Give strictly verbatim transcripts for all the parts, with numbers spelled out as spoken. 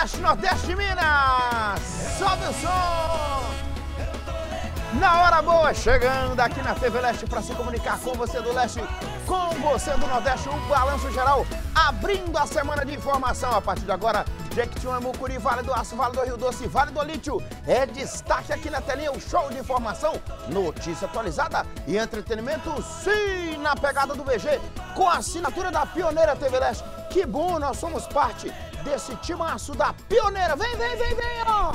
Leste, Nordeste de Minas. Sobe o som. Na hora boa, chegando aqui na T V Leste para se comunicar com você do Leste, com você do Nordeste, o Balanço Geral, abrindo a semana de informação. A partir de agora, Jequitinhonha, Mucuri, Vale do Aço, Vale do Rio Doce, Vale do Lítio. É destaque aqui na telinha, o show de informação, notícia atualizada e entretenimento, sim, na pegada do B G, com a assinatura da Pioneira T V Leste. Que bom, nós somos parte desse timaço da Pioneira. Vem, vem, vem, vem, ó!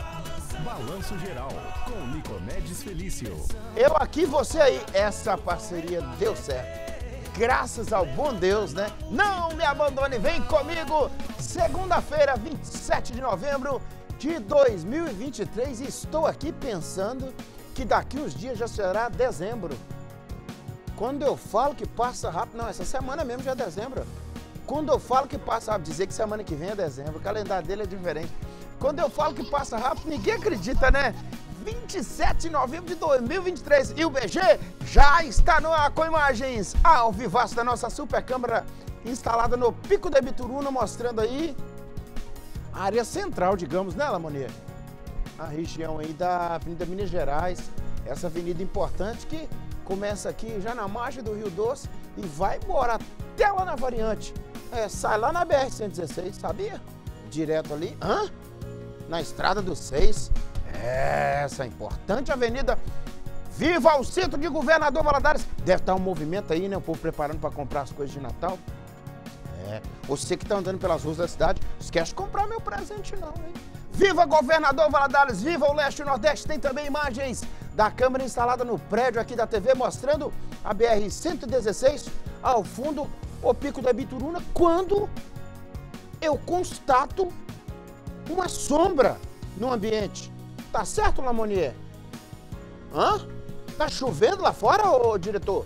Balanço Geral, com Nicomedes Felício. Eu aqui, você aí. Essa parceria deu certo. Graças ao bom Deus, né? Não me abandone, vem comigo. Segunda-feira, vinte e sete de novembro de dois mil e vinte e três. Estou aqui pensando que daqui uns dias já será dezembro. Quando eu falo que passa rápido, não, essa semana mesmo já é dezembro. Quando eu falo que passa rápido, dizer que semana que vem é dezembro, o calendário dele é diferente. Quando eu falo que passa rápido, ninguém acredita, né? vinte e sete de novembro de dois mil e vinte e três e o B G já está no ar com imagens ao vivaço da nossa super câmera instalada no Pico da Bituruna, mostrando aí a área central, digamos, né, Lamonier? A região aí da Avenida Minas Gerais, essa avenida importante que começa aqui já na margem do Rio Doce e vai embora até lá na variante. É, sai lá na B R cento e dezesseis, sabia? Direto ali, hã? Na estrada do seis, essa importante avenida. Viva o centro de Governador Valadares. Deve estar um movimento aí, né? O povo preparando para comprar as coisas de Natal. É, você que está andando pelas ruas da cidade, esquece de comprar meu presente não, hein? Viva Governador Valadares, viva o Leste e o Nordeste. Tem também imagens da câmera instalada no prédio aqui da T V, mostrando a B R cento e dezesseis, ao fundo, o Pico da Bituruna, quando eu constato uma sombra no ambiente. Tá certo, Lamonier? Hã? Tá chovendo lá fora, ô diretor?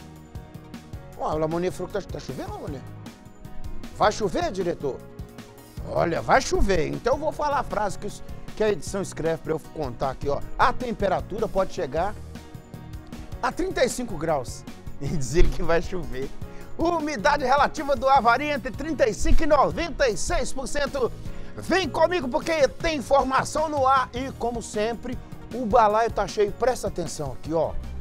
Ó, o Lamonier falou que tá, tá chovendo, Lamonier? Vai chover, diretor? Olha, vai chover. Então eu vou falar a frase que, que a edição escreve para eu contar aqui, ó. A temperatura pode chegar a trinta e cinco graus e dizer que vai chover. Umidade relativa do ar varia entre trinta e cinco e noventa e seis por cento. Vem comigo porque tem informação no ar e, como sempre, o balaio tá cheio. Presta atenção aqui, ó.